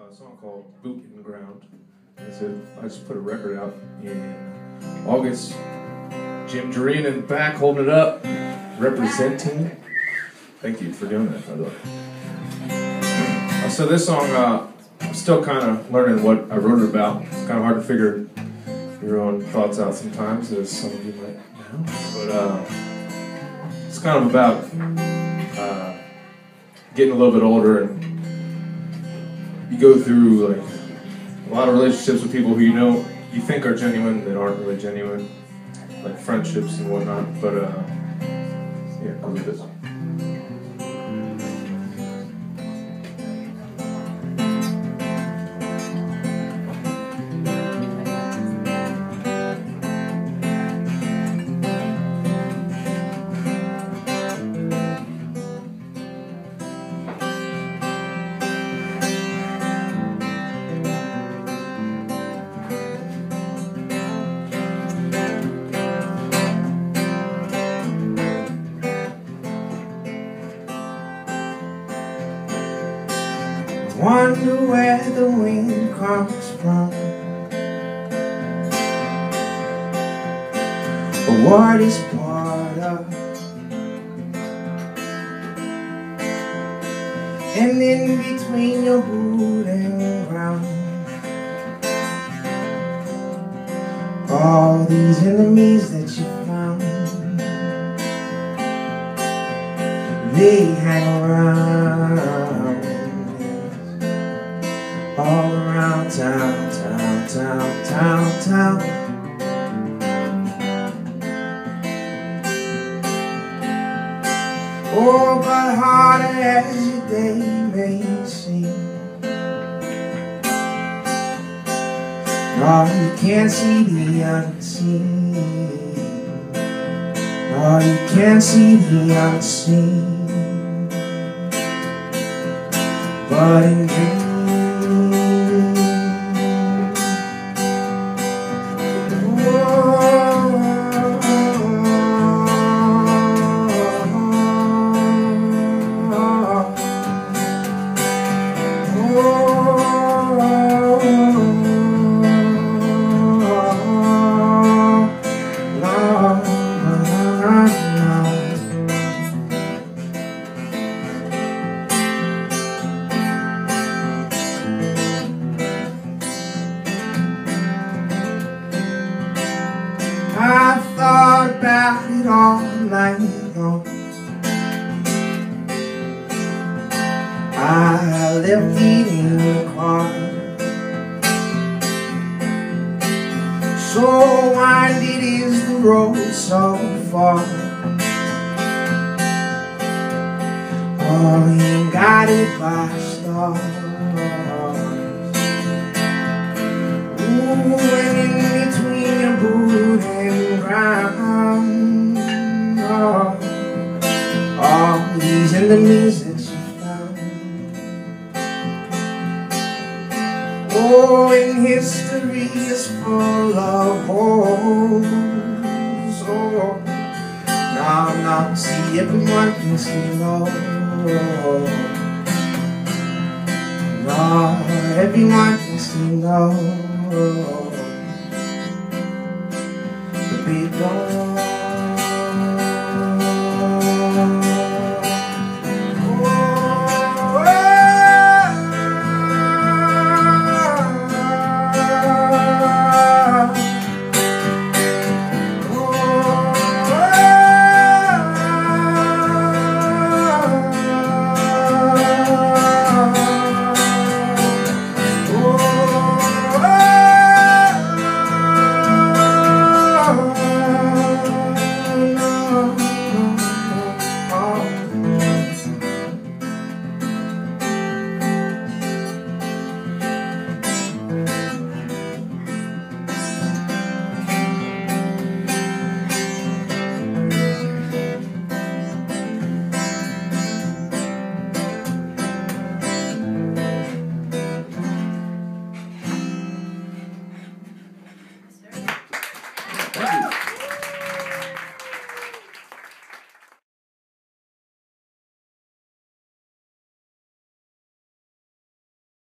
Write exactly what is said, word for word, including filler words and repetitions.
a song called Boot in the Ground. It's a, I just put a record out in August. Jim Jareen in the back holding it up, representing. Thank you for doing that, by the way. Uh, so this song, uh, I'm still kind of learning what I wrote it about. It's kind of hard to figure your own thoughts out sometimes, as some of you might know. But uh, it's kind of about uh, getting a little bit older, and you go through like a lot of relationships with people who you know you think are genuine that aren't really genuine, like friendships and whatnot. But uh, yeah, I'll do this. Wonder where the wind comes from, or what is part of. And in between your boot and ground, all these enemies that you found, they hang around all around town, town, town, town, town. Oh, but harder as your day may seem, no, you can't see the unseen. No, you can't see the unseen. But in dreams, I thought about it all night long. I left it in the car, so winding is the road so far. Oh, he ain't got it by stars. Ooh, and in between your boot and ground, oh, all these enemies that you found. Oh, and history is full of holes. Oh, now, now, see, everyone can see low. No, everyone can see low. But they don't